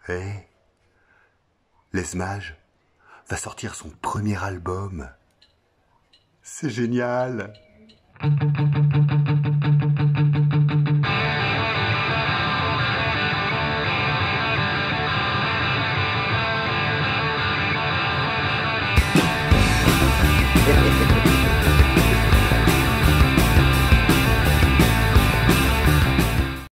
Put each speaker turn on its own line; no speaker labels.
Eh, Les Mages va sortir son premier album. C'est génial.